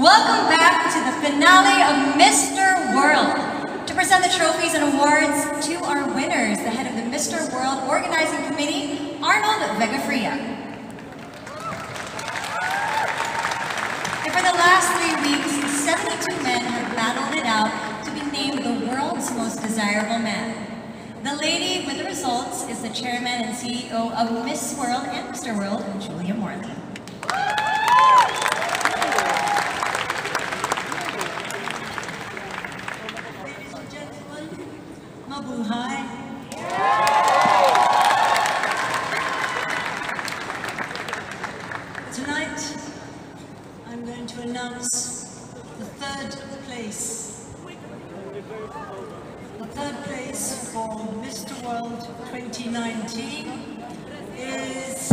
Welcome back to the finale of Mr. World. To present the trophies and awards to our winners, the head of the Mr. World Organizing Committee, Arnold Vegafria. And for the last 3 weeks, 72 men have battled it out to be named the world's most desirable man. The lady with the results is the chairman and CEO of Miss World and Mr. World, Julia Morley. Ladies and gentlemen, mabuhay. Tonight, I'm going to announce the third place. The third place for Mr. World 2019 is...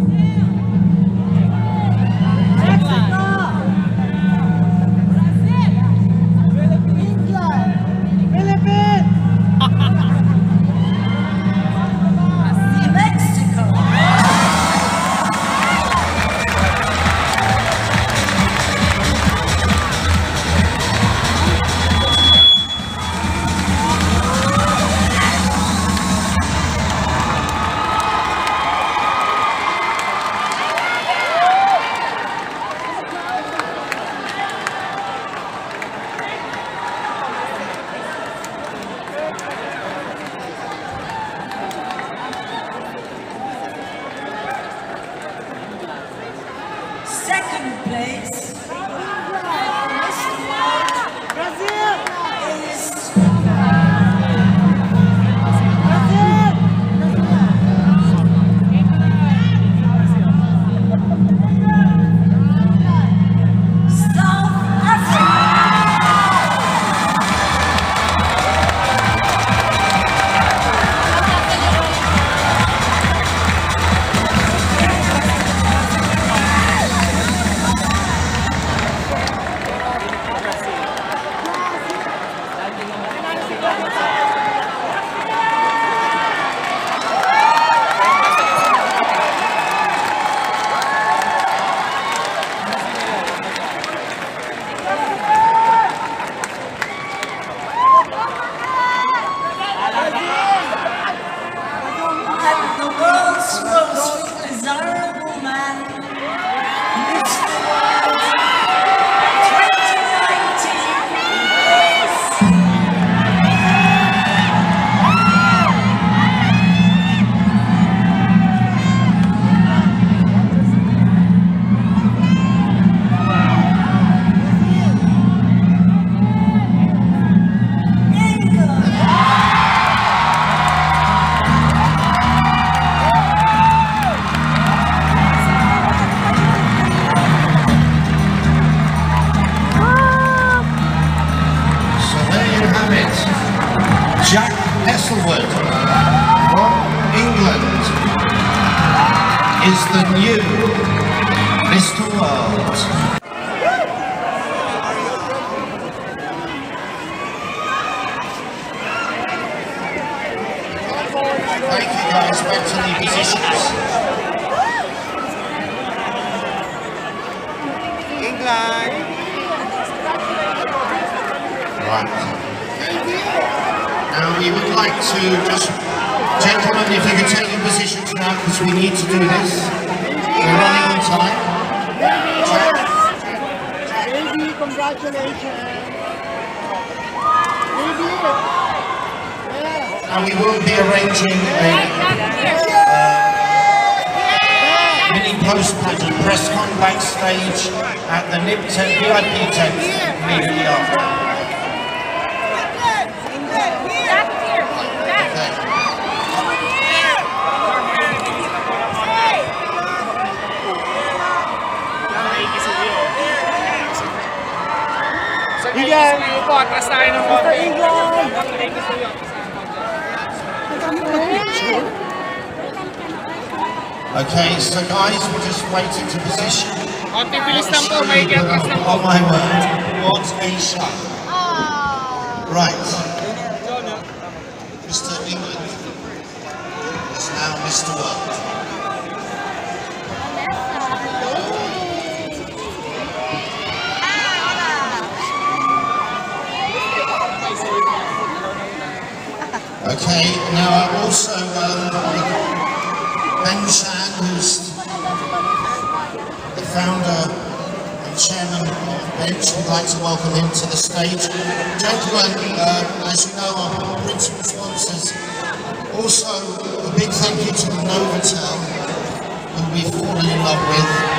Second place for Mr. World Brazil is South Africa. The world's most desirable man, Mr. World 2019 Jack Heslewood from England is the new Mr. World. Thank you guys, back to the positions. England. Right. Now we would like to just, gentlemen, if you could take your positions now, because we need to do this. We're running on time. Baby, congratulations. Baby. Now we will be arranging a mini post-pageant press con backstage at the NIP tent, VIP tent, immediately after. Okay, so guys, we're just waiting to position. Oh my word, what a shot. Right. Mr. England is now Mr. World. Okay, now also Ben Chan, who's the founder and chairman of Bench, we'd like to welcome him to the stage. Gentlemen, as you know, our principal sponsors. Also, a big thank you to the Novotel, who we've fallen in love with.